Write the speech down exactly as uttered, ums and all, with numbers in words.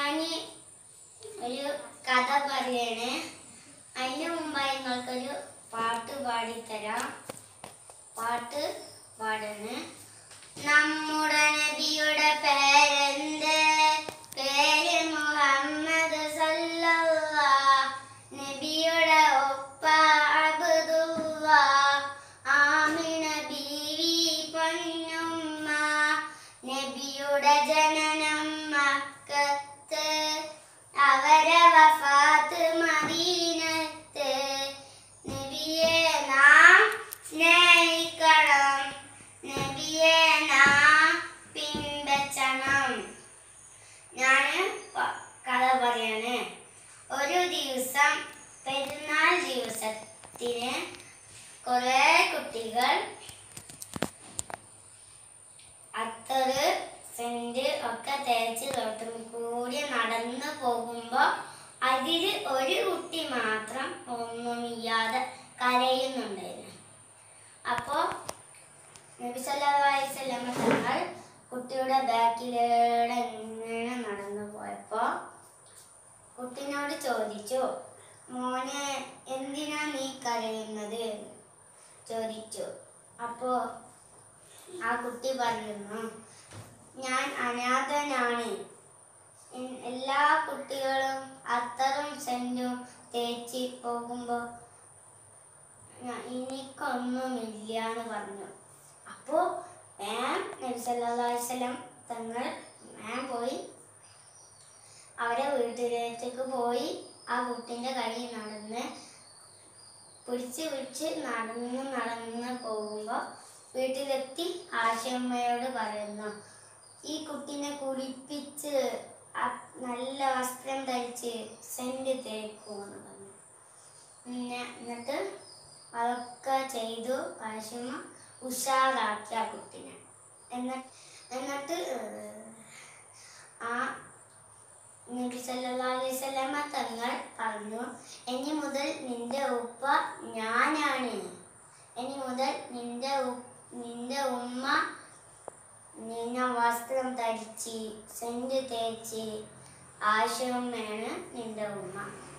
ഞാൻ ഒരു കഥ പറയാണ്. അതിന് മുമ്പായി നിങ്ങൾക്കൊരു പാട്ട് പാടിത്തരാം. പാട്ട് പാടാണ്. നമ്മുടെ നബിയുടെ പേരെന്ത്? പേര് മുഹമ്മദ് സല്ലല്ലാഹ്. നബിയുടെ ഒപ്പ അബ്ദുല്ലാഹ്. ആമിന ബീവി പൊന്നുമ്മ. നബിയുടെ ജനനം മക്കത്ത്, അവരെ വഫാത്ത് മദീനത്ത്. നബിയെ നാം സ്നേഹിക്കണം, നബിയെ നാം പിൻപറ്റണം. ഞാൻ കഥ പറയാണ്. ഒരു ദിവസം പെരുന്നാൾ ദിവസത്തിന് കുറെ കുട്ടികൾ അത്തറ് സെന്റ് ഒക്കെ തേച്ച് തോട്ടും കൂടി നടന്നു പോകുമ്പോ അതില് ഒരു കുട്ടി മാത്രം ഒന്നുമില്ലാതെ കരയുന്നുണ്ടായിരുന്നു. അപ്പോ നബി സല്ലല്ലാഹു അലൈഹി വസല്ലം തങ്ങൾ കുട്ടിയുടെ ബാക്കിലൂടെ ഇങ്ങനെ നടന്നു പോയപ്പോ കുട്ടിനോട് ചോദിച്ചു, മോനെ എന്തിനാ നീ കരയുന്നത് ചോദിച്ചു. അപ്പോ ആ കുട്ടി പറയുന്നു, ഞാൻ അനാഥനാണ്. എല്ലാ കുട്ടികളും അത്തറും സെന്റും തേച്ച് പോകുമ്പോ എനിക്കൊന്നുമില്ല എന്ന് പറഞ്ഞു. അപ്പോ മാം നബി സല്ലല്ലാഹു അലൈഹി വസല്ലം തങ്ങൾ മാം പോയി അവരെ വീട്ടിലേക്ക് പോയി ആ കുട്ടിന്റെ കൈ നടന്ന് പിടിച്ച് പിടിച്ച് നടന്ന് നടന്ന് പോകുമ്പോ വീട്ടിലെത്തി ആശയമ്മയോട് പറയുന്നു, ഈ കുട്ടീനെ കുളിപ്പിച്ച് നല്ല വസ്ത്രം ധരിച്ച് സെന്റ് തേക്കുമെന്ന് പറഞ്ഞു. പിന്നെ എന്നിട്ട് അതൊക്കെ ചെയ്തു ആശയമ്മ ഉഷാറാക്കി ആ കുട്ടീനെ. എന്നിട്ട് എന്നിട്ട് ആ നബി സല്ലല്ലാഹു അലൈഹി വസല്ലം തങ്ങൾ പറഞ്ഞു, ഇനി മുതൽ നിന്റെ ഉപ്പ ഞാനാണ്. ഇനി മുതൽ നിന്റെ നിന്റെ ഉമ്മ നിന്നെ വസ്ത്രം ധരിച്ച് സെന്റ് തേച്ച് ആശയമ്മയാണ് നിന്റെ ഉമ്മ.